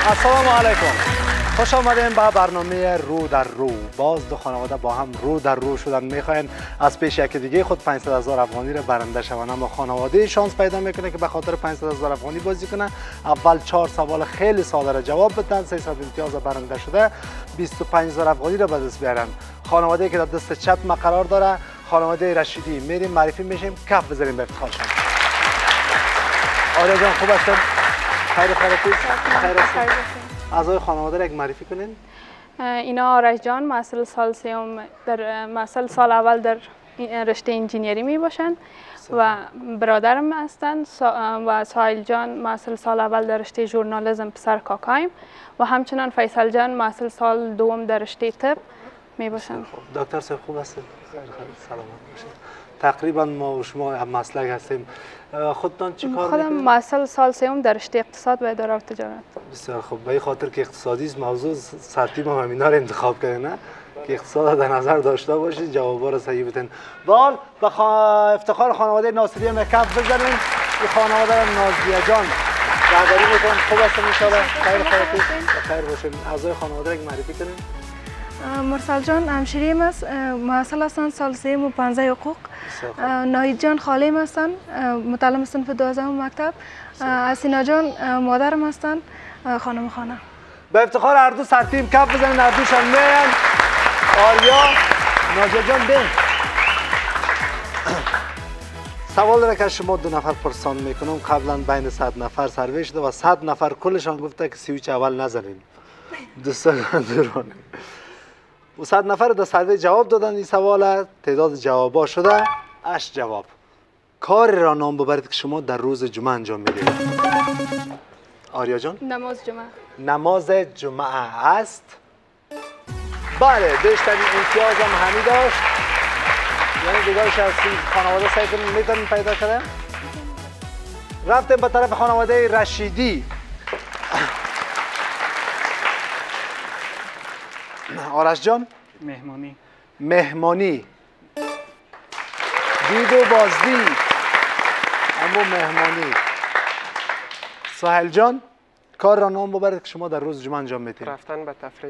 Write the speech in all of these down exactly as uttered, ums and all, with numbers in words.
السلام علیکم. خوش آمدیم به برنامه رو در رو. باز دو خانواده با هم رو در رو شدن، میخواین از پیش یکی دیگه خود پانصد هزار افغانی را برنده شوند، اما خانواده شانس پیدا میکنه که به خاطر پانصد هزار افغانی بازی کنه. اول چهار سوال خیلی ساده را جواب بدن، سیصد امتیاز برنده شده بیست و پنج هزار افغانی را به دست بیارن. خانواده که در دست چپ ما قرار داره خانواده رشیدی، میریم معرفی میشیم، کف بزنیم به افتخارشان. آریا جان خوب هستن؟ خیر خیرتی؟ خیر هستن؟ اعضای خانواده را یک معرفی کنین. اینا آرش جان محصل سال سوم در محصل سال اول در رشته انجینیری می باشند و برادرم هستند و سایل جان محصل سال اول در رشته ژورنالیسم پسر کاکایم و همچنان فیصل جان محصل سال دوم در رشته طب می باشند. دکتر صاحب خوب هستید؟ خیر خیر سلامت باشید. تقریبا ما و شما هم مسلک هستیم. خودتان چی کار خودم میکنید؟ محصل سال سوم در رشته اقتصاد و اداره و تجارت. بسیار خوب. به این خاطر که اقتصادی است موضوع سطحی ما همینا رو انتخاب کردن، نه که اقتصاد در نظر داشته باشید، جوابا رو صحیح بدین. وال به خا... افتخار خانواده ناصری مکف بزنین. این خانواده نازیه جان رهبری میکنن. خوب هستن ان شاء الله؟ خیر خیرتی؟ خیر باشین. اعضای خانواده رو معرفی کنین. مرسل جان همشیریم است، محصل هستند سال سوم و پانزده حقوق. ناهید جان خالیم هستند، متعلم صنف دوازدهم مکتب. اسینا جان مادرم هستند، خانم خانه. به افتخار هر دو سر تیم کف بزنین، هر دوشان میان. آریا ناجا جان بین. سوال را که شما دو نفر پرسان میکنم قبلا بین صد نفر سروی شده و صد نفر کلشان گفته که سویچ اول نزنین. دوستان درانه و صد نفر در سروی جواب دادن. این سوال تعداد جوابا شده هشت جواب. کار را نام ببرید که شما در روز جمعه انجام میدید. آریا جان نماز جمعه. نماز جمعه است. بله بیشترین امتیاز هم همی داشت. یعنی دیگرش از خانواده سعی کنیم میتونیم پیدا کنیم. رفتیم به طرف خانواده رشیدی. آرش جان مهمانی. مهمانی دید و بازدید اما مهمانی. ساحل جان کار را نام ببرید که شما در روز جمعه انجام میدید. رفتن به تفریح.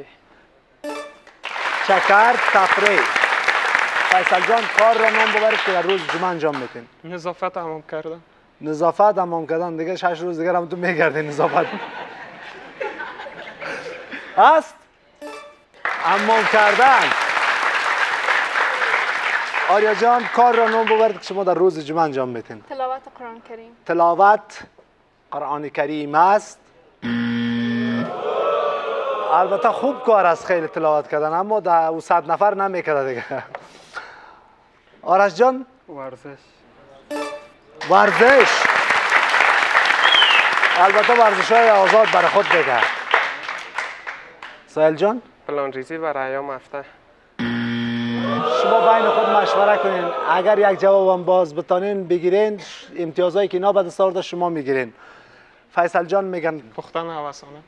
چکر تفریح. فیصل جان کار را نام ببرید که در روز جمعه انجام میدید. نظافت حمام کردن. نظافت حمام کردن. دیگه شش روز دیگه هم تو میگردی نظافت است. حمام کردن. آریا جان کار را نام ببرید که شما در روز جمعه انجام میدین. تلاوت قرآن کریم. تلاوت قرآن کریم است. البته خوب کار است خیلی تلاوت کردن، اما در او صد نفر نمیکرده دیگه. آرش جان ورزش. ورزش. البته ورزش های آزاد برای خود بگه. سهیل جان پلان ریزی برای ایام هفته. شما بین خود مشوره کنین، اگر یک جوابم باز بتانین بگیرین امتیازهایی که اینا به دست آورده شما میگیرین. فیصل جان میگن پختن هوسانه.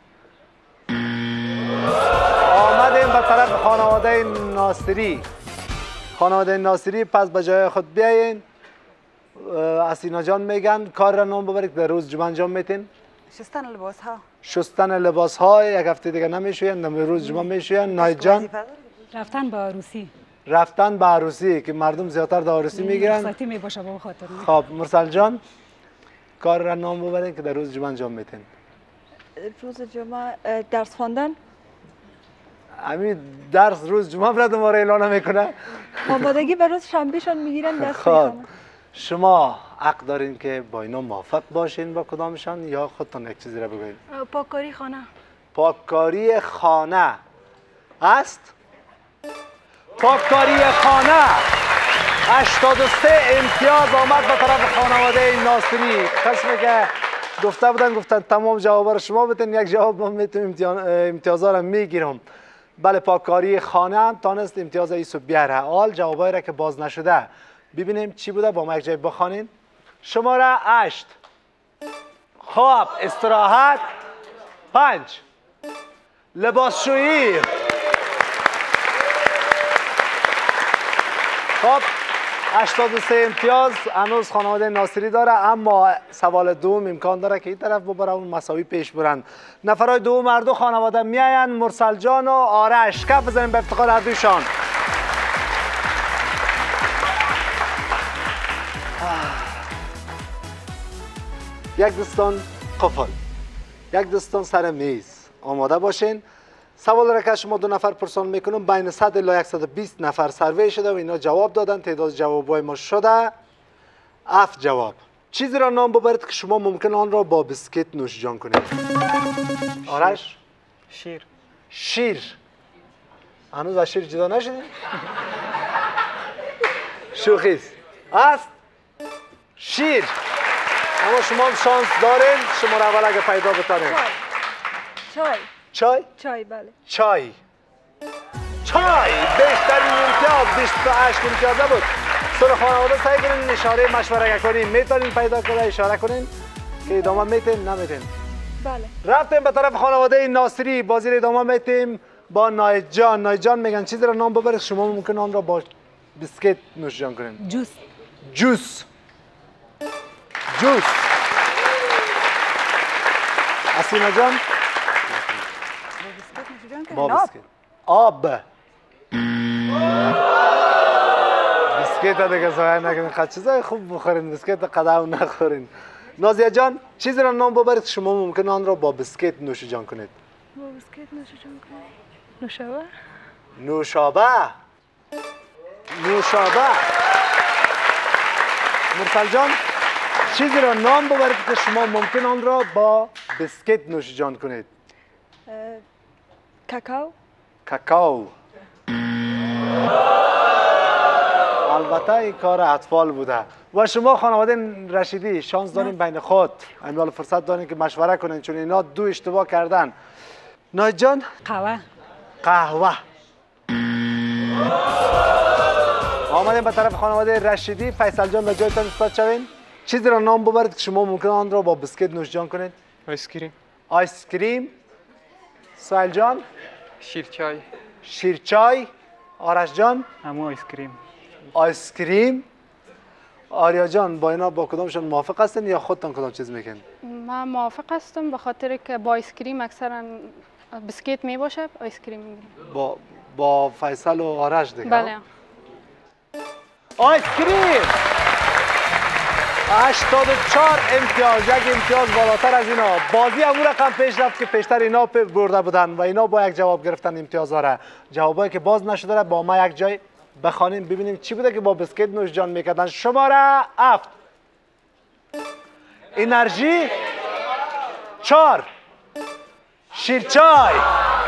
آمدیم به طرف خانواده ناصری. خانواده ناصری پس به جای خود بیاین. اسینا جان میگن کار را نام ببرید در روز جمعه انجام میتین. شستن لباس ها. شستن لباس ها. یک هفته دیگه نمیشوین، در روز جمعه میشوین. ناهید جان رفتن به عروسی. رفتن به عروسی که مردم زیادتر در عروسی میگیرن. رخصتی میباشه به خاطر. خب مرسل جان کار را نام ببرید که در روز جمعه انجام میتین. روز جمعه درس خواندن. همین درس روز جمعه برای ما را اعلان میکنه. آمادگی به روز شنبه شان میگیرن درس خب میخونن. شما حق دارین که با اینا موافق باشین با کدامشان یا خودتان یک چیزی را بگوین. پاککاری خانه. پاککاری خانه است. پاککاری خانه هشتاد و سه امتیاز آمد به طرف خانواده ناصری. قسمی که گفته بودن گفتن تمام جوابا رو شما بدین، یک جواب ما میتونیم امتیازها رو میگیرم. بله پاککاری خانه هم تانست امتیاز ایسو بیاره. حال جوابایی را که باز نشده ببینیم چی بوده، با ما یک جای بخوانین. شماره هشت خواب استراحت. پنج لباسشویی. خب هشتاد و سه امتیاز هنوز خانواده ناصری داره، اما سوال دوم امکان داره که این طرف ببره اون مساوی پیش برن. نفرای دوم هر دو خانواده میاین، مرسل جان و آرش. کف بزنیم به افتخار هر دوشان. یک دستان قفل، یک دستان سر میز. آماده باشین. سوال را که شما دو نفر پرسان میکنم بین صد الی صد و بیست نفر سروی شده و اینا جواب دادن. تعداد جوابای ما شده هفت جواب. چیزی را نام ببرید که شما ممکن آن را با بسکیت نوش جان کنید. آرش؟ شیر. شیر. هنوز از شیر جدا نشدید؟ شوخیست. است؟ شیر. اما شما هم شانس دارین. شما را اول اگه پیدا بتانید. چای. چای؟ چای بله. چای. چای بیشترین امتیاز بیست و هشت امتیازه بود. سر خانواده سعی کنین اشاره مشوره کنین. میتونین پیدا کنه اشاره کنین که ادامه میتین نمیتین. بله. رفتیم به طرف خانواده ناصری. بازی رو ادامه میتیم با نایت جان. نایت جان میگن چیزی را نام ببرید شما ممکن آن را با بسکیت نوش جان کنین. جوس. جوس. جوس. حسینا جان با بسکیت. آب. بسکیت دیگه ضایع نکنین. خود چیزای خوب بخورین، بسکیت قدم نخورین. نازیه جان چیزی را نام ببرید شما ممکن آن را با بسکیت نوش جان کنید. با بسکیت نوش جان کنید. نوشابه. نوشابه. نوشابه. مرسل جان چیزی را نام ببرید که شما ممکن آن را با بسکیت نوش جان کنید. کاکائو. کاکائو. البته این کار اطفال بوده. و شما خانواده رشیدی شانس دارین بین خود امال فرصت دارین که مشوره کنین چون اینا دو اشتباه کردن. نایت جان قهوه. قهوه. آمدیم به طرف خانواده رشیدی. فیصل جان به جایتان استاد شوین. چیزی را نام ببرید که شما ممکن آن را با بسکیت نوش جان کنید. آیس کریم. آیس کریم. سهیل جان شیرچای. شیرچای. آرش جان همون آیس کریم. آیس کریم. آریا جان با اینا با کدامشون موافق هستین یا خودتان کدام چیز میکنین؟ من موافق هستم به خاطر که با آیس کریم اکثرا بسکیت می باشه. آیس کریم میگیریم. با با فیصل و آرش دیگه. بله. آیس کریم. هشتاد و چهار امتیاز. یک امتیاز بالاتر از اینا. بازی همون رقم پیش رفت که پیشتر اینا برده بودن و اینا با یک جواب گرفتن امتیاز داره. جوابایی که باز نشده با ما یک جای بخوانیم ببینیم چی بوده که با بسکیت نوش جان میکردن. شماره هفت انرژی. چهار شیرچای.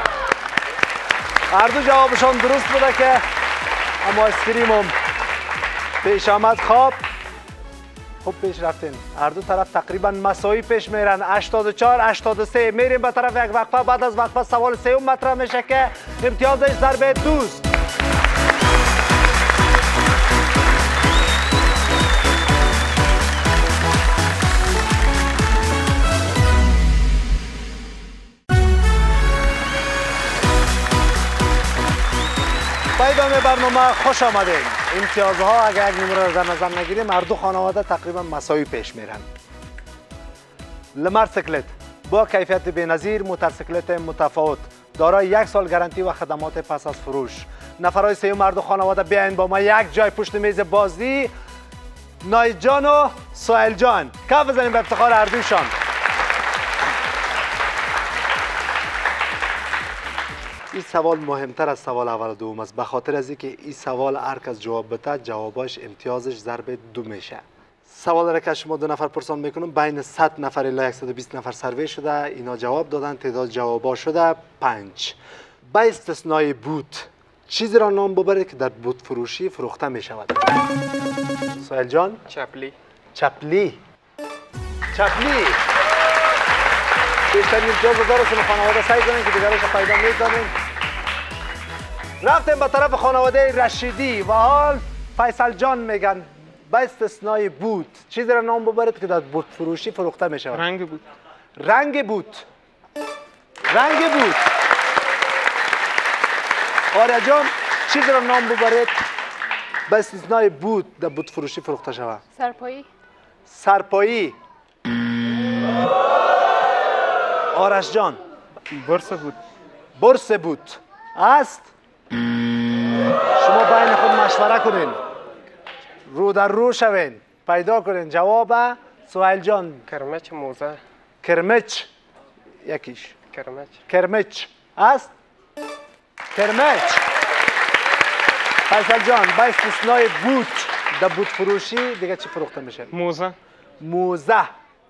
هر دو جوابشان درست بوده که اما اسکریم هم پیش آمد. خواب خوب پیش رفتین. هر دو طرف تقریبا مساوی پیش میرن. هشتاد و چهار هشتاد و سه. میریم به طرف یک وقفه. بعد از وقفه سوال سوم مطرح میشه که امتیازش ضرب دوست. با ادامه برنامه خوش آمدین. امتیازها اگر یک نمره را در نظر نگیریم هر دو خانواده تقریبا مساوی پیش میرن. لمرسیکلت با کیفیت بی‌نظیر، موتورسیکلت متفاوت دارای یک سال گارانتی و خدمات پس از فروش. نفرای سوم هر دو خانواده بیاین با ما یک جای پشت میز بازی. نایت جان و سهیل جان. کف بزنیم به افتخار هر دوشان. این سوال مهمتر از سوال اول و دوم است به خاطر از اینکه این سوال هر کس جواب بده جواباش امتیازش ضرب دو میشه. سوال را که شما دو نفر پرسان میکنم بین صد نفر الی صد و بیست نفر سروی شده. اینا جواب دادن. تعداد جوابا شده پنج. با استثنای بوت چیزی را نام ببرید که در بوت فروشی فروخته می شود. سهیل جان چپلی. چپلی. چپلی. بیشترین امتیاز دارستون خانواده سعی کنین که دیگرش پیدا میکنین. رفتیم به طرف خانواده رشیدی و حال فیصل جان میگن با استثنای بوت چیزی را نام ببرید که در بوت فروشی فروخته می شود. رنگ بود. رنگ بوت. رنگ بوت. آریا جان چیزی را نام ببرید به استثنای بود در بود فروشی فروخته شود. سرپایی. سرپایی. آرش جان. برس بود. برس بود است. شما بین خود مشوره کنین، رو در رو شوین، پیدا کنین جواب. سهیل جان. کرمچ موزه. کرمچ یکیش. کرمچ. کرمچ است. کرمچ. فیصل جان با استثنای بود در بود فروشی دیگه چی فروخته میشه؟ موزه. موزه.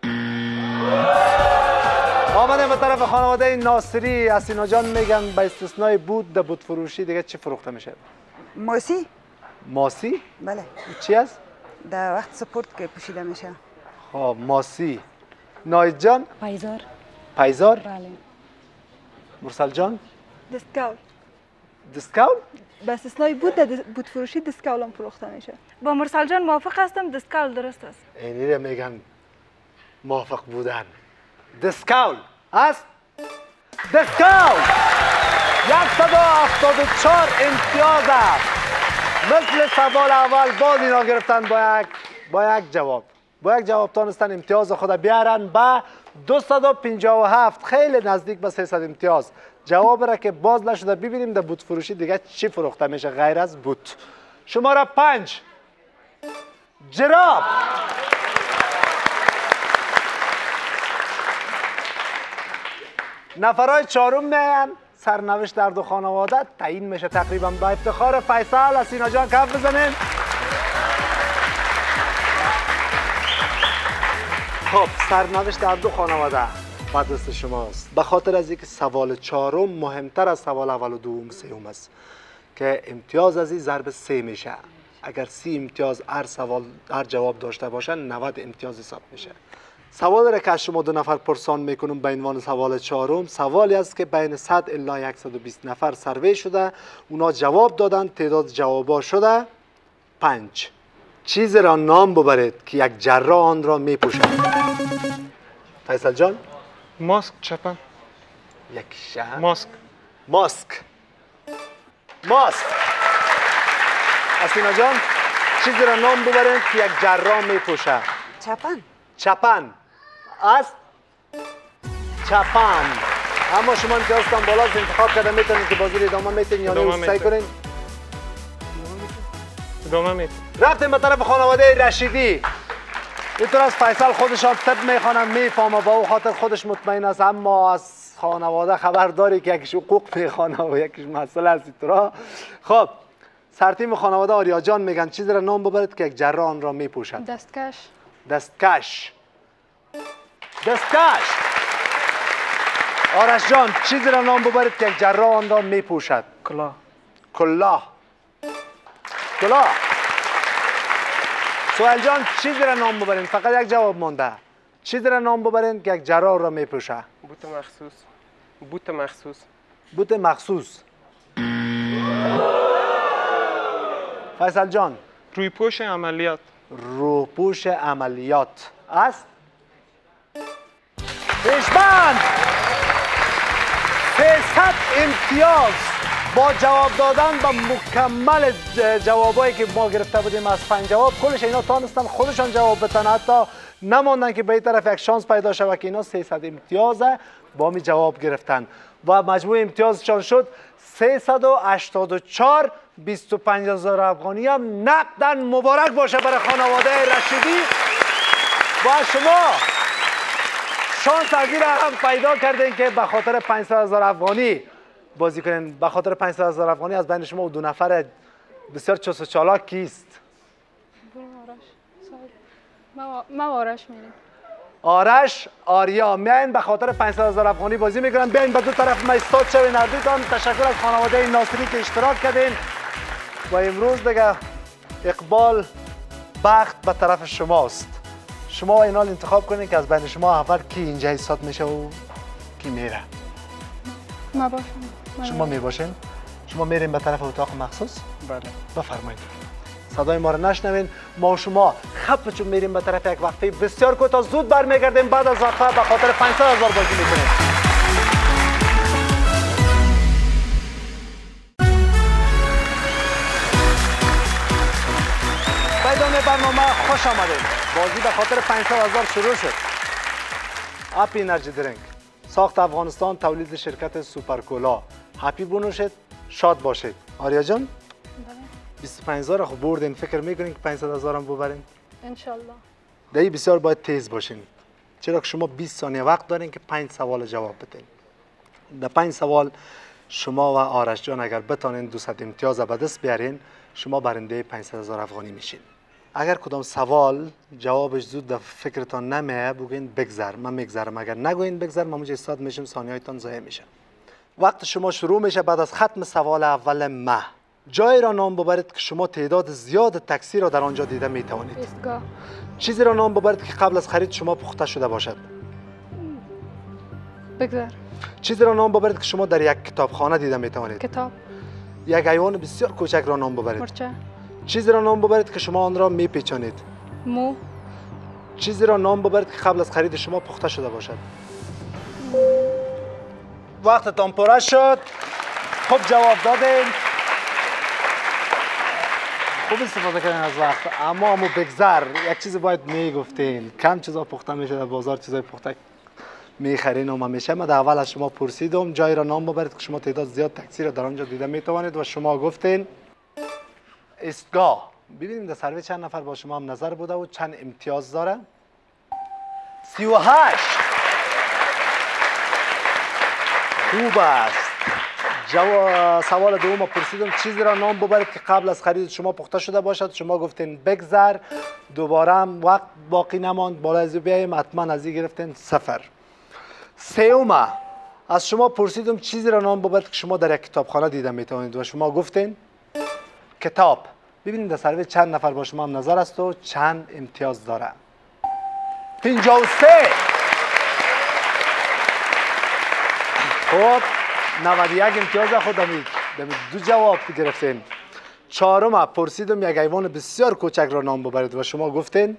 آمده به طرف خانواده ناصری. حسینا جان میگن با استثنای بود در بود فروشی دیگه چی فروخته میشه؟ ماسی. ماسی؟ بله. چی است؟ در وقت سپورت که پوشیده میشه. خب ماسی. ناید جان؟ پایزار. پایزار؟ بله. مرسل جان؟ دستکول. دستکول؟ به استثنای بود در بود فروشی دستکول هم فروخته میشه. با مرسل جان موافق هستم، دستکول درست است. اینی رو میگن موافق بودن. دستکول است. دستکول صد و هفتاد و چهار امتیاز است. مثل سوال اول باز اینا گرفتن با یک با یک جواب با یک جواب تانستن امتیاز خود بیارن به دویست و پنجاه و هفت. خیلی نزدیک به سیصد امتیاز. جواب را که باز نشده ببینیم در بود فروشی دیگه چی فروخته میشه غیر از بود. شماره پنج جراب. نفرای چهارم میان. سرنوشت در دو خانواده تعیین میشه تقریبا. با افتخار فیصل. حسینا جان کف بزنین. خب سرنوشت در دو خانواده با دست شماست. به خاطر از اینکه سوال چهارم مهمتر از سوال اول و دوم و سوم است که امتیاز از این ضرب سه میشه. اگر سی امتیاز هر سوال هر جواب داشته باشن نود امتیاز حساب میشه. سوال را که از شما دو نفر پرسان میکنم به عنوان سوال چهارم، سوالی است که بین صد الی صد و بیست نفر سروی شده. اونا جواب دادن. تعداد جوابا شده پنج. چیز را نام ببرید که یک جراح آن را میپوشد. فیصل جان. ماسک چپن. یک شهر. ماسک. ماسک. ماسک. حسینا جان چیزی را نام ببرید که یک جراح میپوشد. چپن. چپن است. چپن. اما شما امتیازتان بالاست. انتخاب کرده میتونید که بازی ادامه میتونید یا نه سعی کنین. ادامه میتونید. رفتیم به طرف خانواده رشیدی. اینطور از فیصل خودشان طب میخوانم میفهمه با او خاطر خودش مطمئن است، اما از خانواده خبر داری که یکیش حقوق میخوانه و یکیش مسئله است. اینطورا خب سرتیم خانواده آریا جان میگن چیزی را نام ببرید که یک جراح آن را میپوشد. دستکش. دستکش. دستکش. آرش جان چیزی را نام ببرید که یک جراح آن را میپوشد. کلاه. کلاه. کلاه. سهیل جان چیزی را نام ببرین. فقط یک جواب مانده. چیزی را نام ببرین که یک جراح را میپوشه. بوت مخصوص. بوت مخصوص. بوت مخصوص. فیصل جان. روی پوش عملیات. روپوش عملیات است. پیشبند سیصد امتیاز با جواب دادن به مکمل جوابایی که ما گرفته بودیم از پنج جواب. کلش اینا تانستن خودشان جواب بدن، حتی نماندن که به این طرف یک شانس پیدا شود که اینا سیصد امتیاز با می جواب گرفتن و مجموع امتیازشان شد سیصد و هشتاد و چهار. بیست و پنج هزار افغانی هم نقداً مبارک باشه برای خانواده رشیدی. و شما شانس عگیر هم پیدا کردین که به خاطر پانصد هزار افغانی بازی کنین. به خاطر پانصد هزار افغانی از بین شما و دو نفر بسیار چوس و چالاک کیست؟ ما آرش میریم. آرش آریا میاین به خاطر پانصد هزار افغانی بازی میکنن. بیاین به دو طرف ما استاد شوین هر دوتان. تشکر از خانواده ناصری که اشتراک کردین و امروز دیگه اقبال بخت به طرف شماست. شما اینال انتخاب کنین که از بین شما اول کی اینجا ایستاد میشه و کی میره. ما باشم. شما میباشین؟ شما میرین به طرف اتاق مخصوص؟ بله. بفرمایید. صدای ما رو نشنوین. ما و شما خب چون میریم به طرف یک وقفه بسیار کوتاه، زود برمیگردیم. بعد از وقفه به خاطر پانصد هزار بازی میکنیم. ادامه برنامه خوش آمدید. بازی به خاطر پانصد هزار شروع شد. اپی انرژی درینک ساخت افغانستان، تولید شرکت سوپرکولا. هپی بنوشید، شاد باشید. آریا جان بیست و پنج هزار خب بردین، فکر میکنین که پانصد هزار هم ببرین؟ انشالله. دایی بسیار باید تیز باشین، چرا که شما بیست ثانیه وقت دارین که پنج سوال جواب بدین. در پنج سوال شما و آرش جان اگر بتانین دوصد امتیاز به دست بیارین، شما برنده پانصد هزار افغانی میشین. اگر کدام سوال جوابش زود در فکرتان نمیه بگوین بگذر، من میگذرم. اگر نگوین بگذر، من موجه استاد میشم، ثانیه‌تان ضایع میشه. وقت شما شروع میشه بعد از ختم سوال اول مه. جایی را نام ببرید که شما تعداد زیاد تاکسی را در آنجا دیده میتوانید. ایستگاه. چیزی را نام ببرید که قبل از خرید شما پخته شده باشد. بگذر. چیزی را نام ببرید که شما در یک کتابخانه دیده میتوانید. کتاب. یک حیوان بسیار کوچک را نام ببرید. مرچه. چیزی را نام ببرید که شما آن را میپیچانید. مو. چیزی را نام ببرید که قبل از خرید شما پخته شده باشد. وقتتان پره شد. خوب جواب دادین. خوب استفاده کردین از وقت. اما اما بگذر یک چیزی باید میگفتین. کم چیزا پخته میشه در بازار، چیزای پخته میخرین و همیشه. من در اول از شما پرسیدم جایی را نام ببرید که شما تعداد زیاد تاکسی را در آنجا دیده میتوانید و شما گفتین ایستگاه. ببینیم در سروی چند نفر با شما هم نظر بوده و چند امتیاز داره. سی و هشت. خوب است. جواب سوال دوم پرسیدم چیزی را نام ببرید که قبل از خرید شما پخته شده باشد، شما گفتین بگذر. دوباره هم وقت باقی نماند، بالا از بیایم حتما از این گرفتین صفر. سوم از شما پرسیدم چیزی را نام ببرید که شما در یک کتابخانه دیده میتوانید و شما گفتین کتاب. ببینید در سروی چند نفر با شما هم نظر است و چند امتیاز داره. پنجاه و سه. خب نود و یک امتیاز خود دمید دو جواب گرفتین. چهارم پرسیدم یک حیوان بسیار کوچک را نام ببرید و شما گفتین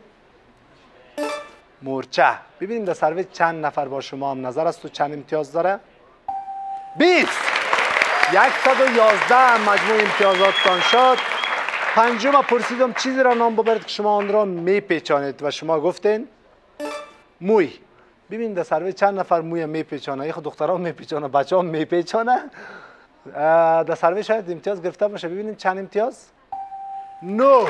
مورچه. ببینیم در سروی چند نفر با شما هم نظر است و چند امتیاز داره. بیست. صد و یازده مجموع امتیازاتتان شد. پنجم پرسیدم چیزی را نام ببرید که شما آن را میپیچانید و شما گفتین موی. ببینید در سروی چند نفر موی میپیچانه. یک دخترها میپیچانه، بچه ها میپیچانه. در سروی شاید امتیاز گرفته باشه. ببینید چند امتیاز؟ نو.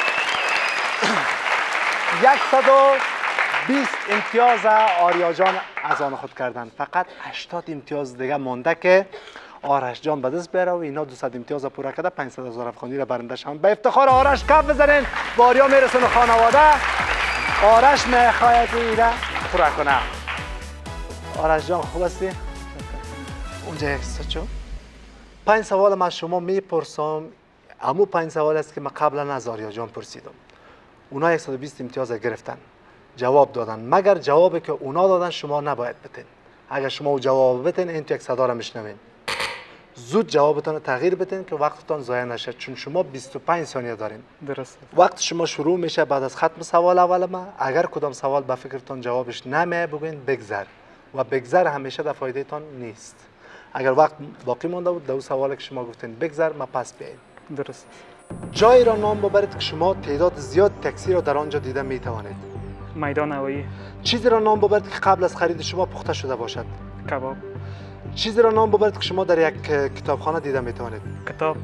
صد و بیست امتیاز آریا جان از آن خود کردن. فقط هشتاد امتیاز دیگه مانده که آرش جان به دست بیاره و اینا دوصد امتیاز پوره کرده پانصد هزار افغانی را برنده شوند. به افتخار آرش کف بزنین. با آریا میرسونه خانواده. آرش میخواهد ایره پوره کنه. آرش جان خوب هستی؟ اونجا یک سچو پنج سوال من شما میپرسم. امو پنج سوال است که من قبلا از آریا جان پرسیدم. اونا صد و بیست امتیاز گرفتن، جواب دادن. مگر جوابی که اونا دادن شما نباید بتین. اگر شما او جواب بتین این تو یک صدا را میشنوین. زود جوابتان تغییر بدین که وقتتان ضایع نشه، چون شما بیست و پنج ثانیه دارین. درسته. وقت شما شروع میشه بعد از ختم سوال اول ما. اگر کدام سوال به فکرتان جوابش نمیه بگوین بگذر و بگذر همیشه در فایده تان نیست. اگر وقت باقی مانده بود دو سوالی که شما گفتین بگذر ما پس بیاین. درست. جایی را نام ببرید که شما تعداد زیاد تاکسی را در آنجا دیده میتوانید. میدان هوایی. چیزی را نام ببرید که قبل از خرید شما پخته شده باشد. کباب. چیزی را نام ببرید که شما در یک کتابخانه دیده میتوانید. کتاب.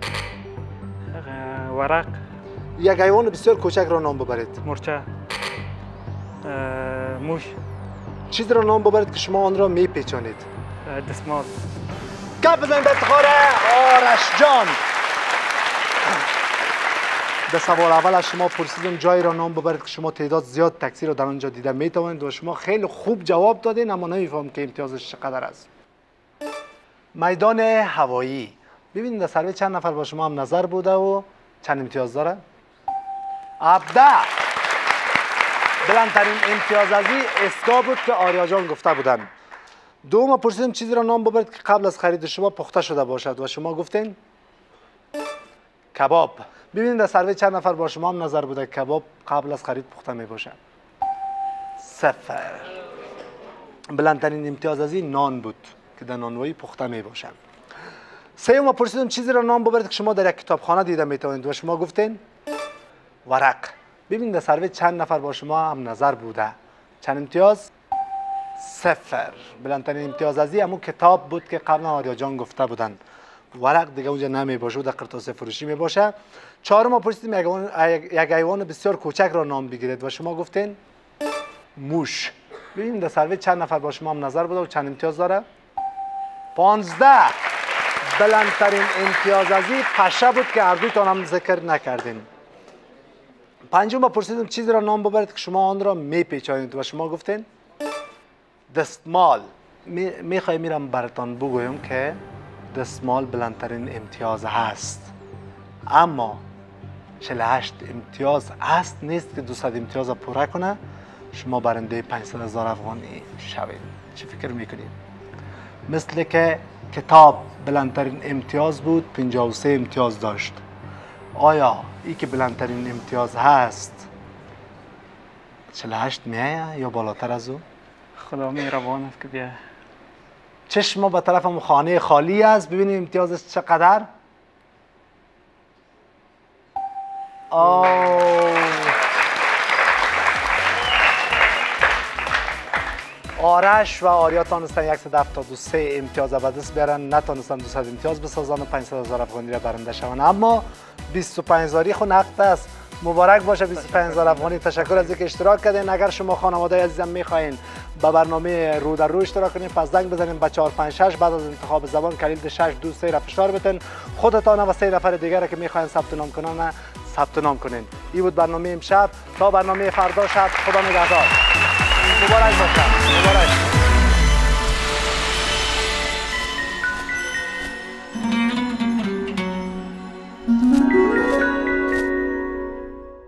ورق. یک حیوان بسیار کوچک را نام ببرید. مرچه. موش. چیزی را نام ببرید که شما آن را میپیچانید. دستمال. کف بزنید به افتخار آرش جان. در سوال اول از شما پرسیدم جایی را نام ببرید که شما تعداد زیاد تاکسی را در آنجا دیده میتوانید و شما خیلی خوب جواب دادین، اما نمیفهم که امتیازش چقدر است. میدان هوایی. ببینید در سروی چند نفر با شما هم نظر بوده و چند امتیاز داره؟ هفده. بلندترین امتیاز از این ایستگاه بود که آریا جان گفته بودن. دوم پرسیدم چیزی را نام ببرید که قبل از خرید شما پخته شده باشد و شما گفتین کباب. ببینید در سروی چند نفر با شما هم نظر بوده کباب قبل از خرید پخته می باشد. صفر. بلندترین امتیاز از این نان بود که در نانوایی پخته می باشد. سوم پرسیدم چیزی را نام ببرید که شما در یک کتابخانه دیده می توانید و شما گفتین ورق. ببینید در سروی چند نفر با شما هم نظر بوده. چند امتیاز؟ صفر. بلندترین امتیاز از همون کتاب بود که قبلا آریا جان گفته بودن. ورق دیگه اونجا نمی باشه، در قرطاس فروشی می باشه. چهارم ما پرسیدیم یک حیوان بسیار کوچک را نام بگیرید و شما گفتین موش. ببینید در سروی چند نفر با شما هم نظر بوده و چند امتیاز داره؟ پانزده. بلندترین امتیاز از این پشه بود که هر دویتان هم ذکر نکردین. پنجم ما پرسیدیم چیزی را نام ببرید که شما آن را میپیچانید و شما گفتین دستمال. میخوای میرم براتان بگویم که دستمال بلندترین امتیاز هست، اما چهل و هشت امتیاز هست نیست که دویست امتیاز را پوره کنه. شما برنده پانصد هزار افغانی شوید. چی فکر میکنید؟ مثل که کتاب بلندترین امتیاز بود، پنجاه و سه امتیاز داشت. آیا ای که بلندترین امتیاز هست چهل و هشت میایه یا بالاتر از او؟ خدا مهربان است که بیا. چشم ما به طرف خانه خالی است. ببینیم امتیازش چقدر. آه. آرش و آریا تانستن صد و هفتاد و سه امتیاز به دست بیارن، نتانستن دویست امتیاز بسازن و پانصد هزار افغانی را برنده شوند. اما بیست و پنج هزاری خود نقد است. مبارک باشه بیست و پنج هزار افغانی. تشکر از اینکه اشتراک کردین. اگر شما خانواده عزیزم میخواین با برنامه رو در رو اشتراک کنین، پس زنگ بزنین به چهار پنج شش. بعد از انتخاب زبان کلید شش دو سه را فشار بدین. خودتان و سه نفر دیگر که میخواین ثبت نام کنن ثبت نام کنین. این بود برنامه امشب. تا برنامه فردا شب، خدا نگهدار. مبارک باشه. مبارک.